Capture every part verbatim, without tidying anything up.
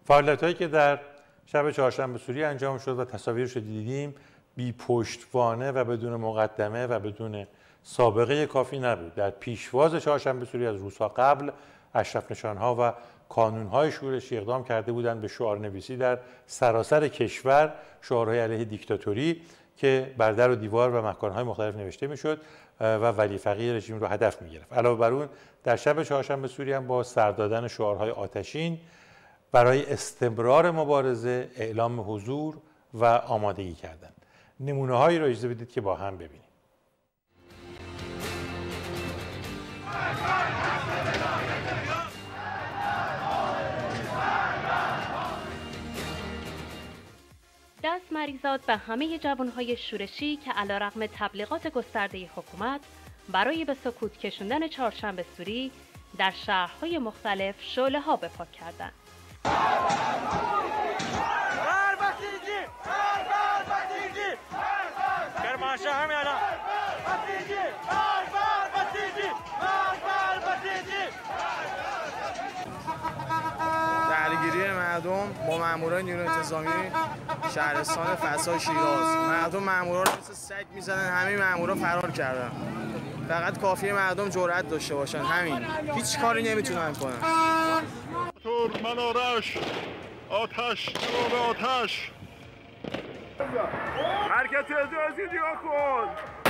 فعالیت‌هایی که در شب چهارشنبه سوری انجام شد و تصاویرش رو دیدیم بی پشتوانه و بدون مقدمه و بدون سابقه کافی نبود. در پیشواز چهارشنبه سوری از روزها قبل اشرف نشان‌ها و کانون‌های شورشی اقدام کرده بودند به شعارنویسی در سراسر کشور، شعارهای علیه دیکتاتوری که بر در و دیوار و مکان‌های مختلف نوشته می‌شد و ولی فقیه رژیم رو هدف می‌گرفت. علاوه بر اون در شب چهارشنبه سوری هم با سر دادن شعارهای آتشین برای استمرار مبارزه اعلام حضور و آمادگی کردند. نمونه‌هایی رو اجازه بدید که با هم ببینیم. دست مریزاد به همه جوانهای شورشی که علیرغم تبلیغات گسترده حکومت برای به سکوت کشوندن چهارشنبه سوری در شهرهای مختلف شعله‌ها به پا کردند. درگیری مردم با مامورای نیروی انتظامی شهرستان فسا شیراز. مردم مامورا رو مثل سگ میزنن، همه مامورا فرار کردن. فقط کافیه مردم جرأت داشته باشن، همین. هیچ کاری نمیتونن کنن. تور منارش آتش جناب آتش. حرکت اعتراضی نگاه کن.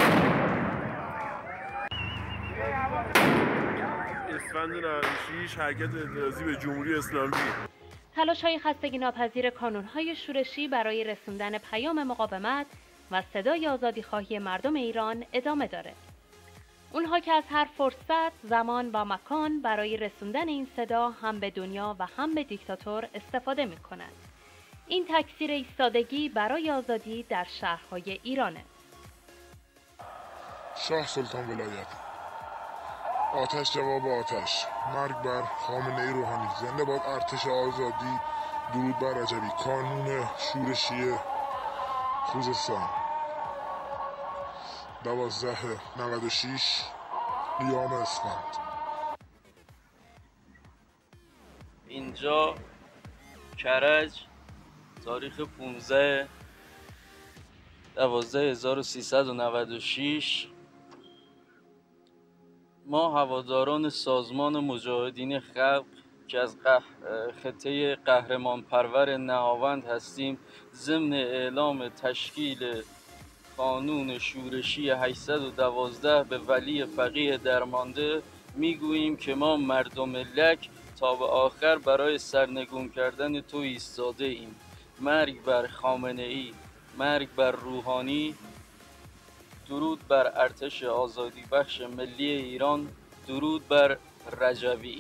اسفند نود و شش حرکت اعتراضی به جمهوری اسلامی. تلاش‌های خستگی ناپذیر کانون‌های شورشی برای رسوندن پیام مقاومت و صدای آزادی‌خواهی مردم ایران ادامه داره. اونها که از هر فرصت، زمان و مکان برای رسوندن این صدا هم به دنیا و هم به دیکتاتور استفاده می‌کنند. این تکثیر ایستادگی برای آزادی در شهرهای ایرانه. شاه سلطان ولایت. آتش جواب آتش. مرگ بر خامنه‌ای روحانی. زنده باد ارتش آزادی. درود بر رجبی. کانون شورشی خوزستان. دوازده نود و شش لیام اسفند. اینجا کرج تاریخ پانزده دوازده هزار و سیصد و نود و شش ما هواداران سازمان مجاهدین خلق که از خطه قهرمان پرور نهاوند هستیم ضمن اعلام تشکیل قانون شورشی هشتصد و دوازده به ولی فقیه درمانده میگوییم که ما مردم لک تا به آخر برای سرنگون کردن تو ایستاده ایم. مرگ بر خامنه‌ای، مرگ بر روحانی، درود بر ارتش آزادی بخش ملی ایران، درود بر رجبی.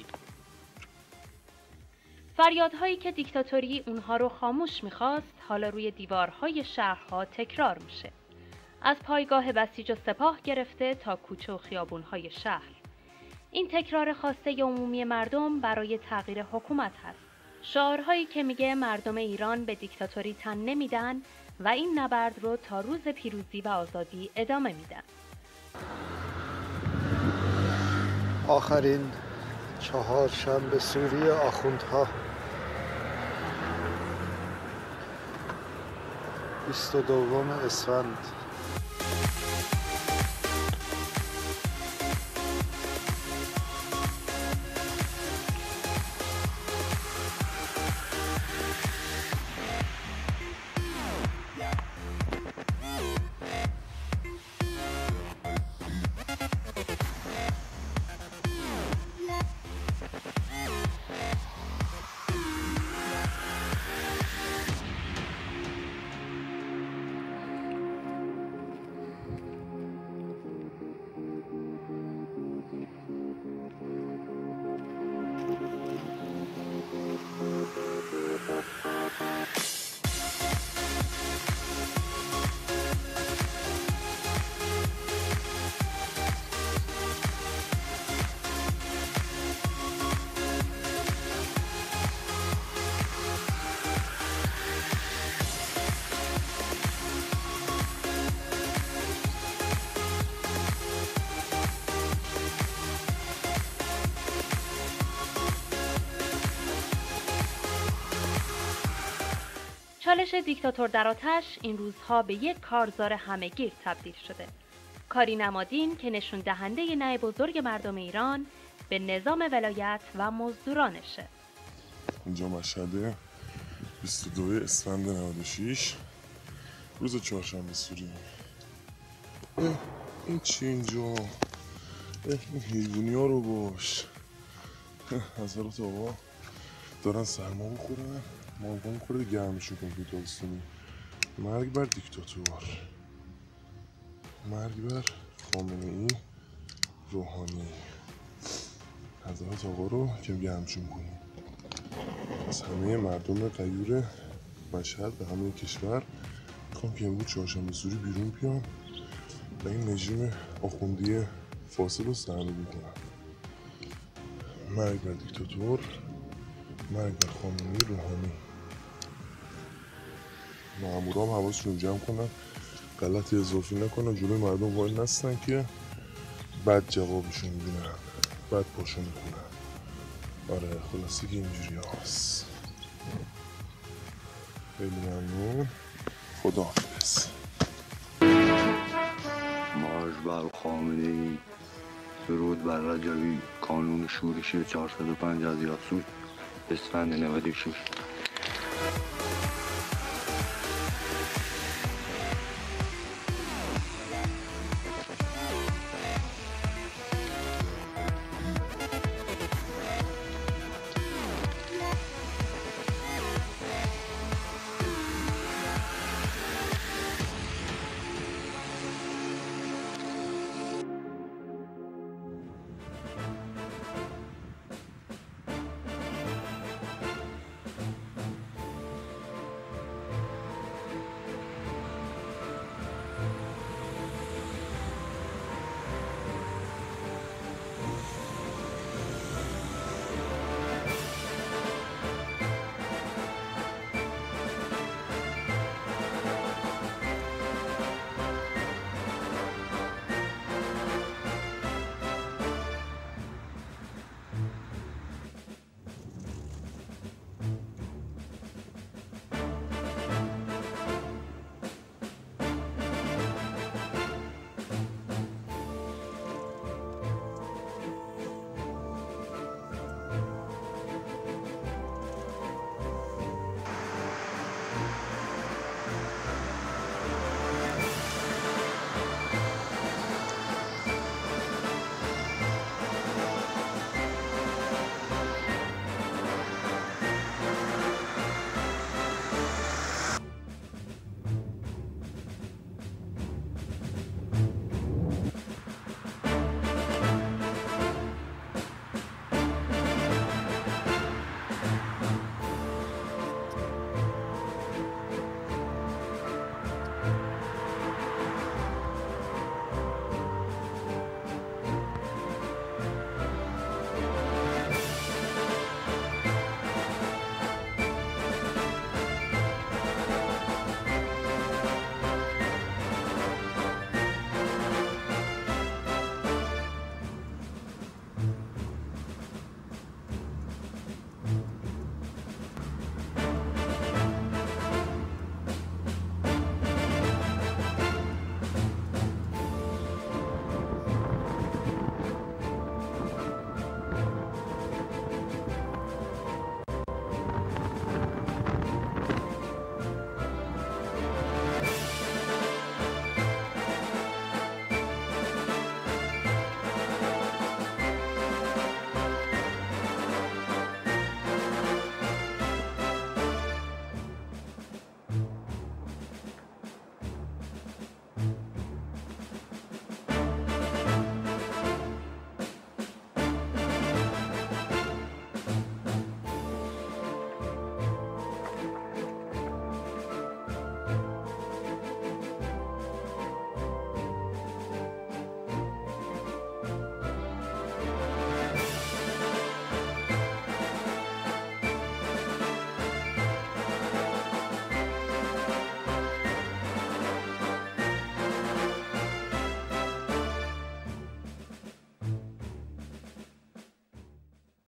فریادهایی که دیکتاتوری اونها رو خاموش میخواست حالا روی دیوارهای شهرها تکرار میشه. از پایگاه بسیج و سپاه گرفته تا کوچه و خیابونهای شهر. این تکرار خواسته عمومی مردم برای تغییر حکومت هست. شعارهایی که میگه مردم ایران به دیکتاتوری تن نمیدن و این نبرد رو تا روز پیروزی و آزادی ادامه میدن. آخرین چهارشنبه سوری آخوندها بیست و دوم اسفند. چالش دیکتاتور در آتش این روزها به یک کارزار همه‌گیر تبدیل شده. کاری نمادین که نشون دهنده نع بزرگ مردم ایران به نظام ولایت و مزدورانشه. اینجا مشهد بیست و دو اسفند نود و شش روز چهارشنبه سوری. این چی اینجا؟ این حیوانی ها رو باش. حضرت آقا دارن سرما بخورن، مالگان خورده گرمشون کن که تابستونی. مرگ بر دیکتاتور، مرگ بر خامنه ای روحانی. حضرت آقا رو که گرمشون کنیم. از همه مردم غیور مشهد و همه کشور میخوام که امروز چهارشنبه سوری بیرون بیام و این رژیم آخوندی فاسد رو سرنگون کنم. مرگ بر دیکتاتور، مرگ بر خامنه‌ای روحانی. مامورام حواسشون جمع کنن، غلطی اضافی نکنن، جلوی مردم وای نستن که بد جوابشون میدونن، بد پاشون میکنن. آره خلاصه که اینجوری هست. خیلی ممنون، خداحافظ. مارش بر خامنه‌ای، درود بر رجبی، کانون شورشی چهارصد و پنج از یاسود، اسفند نود و شش.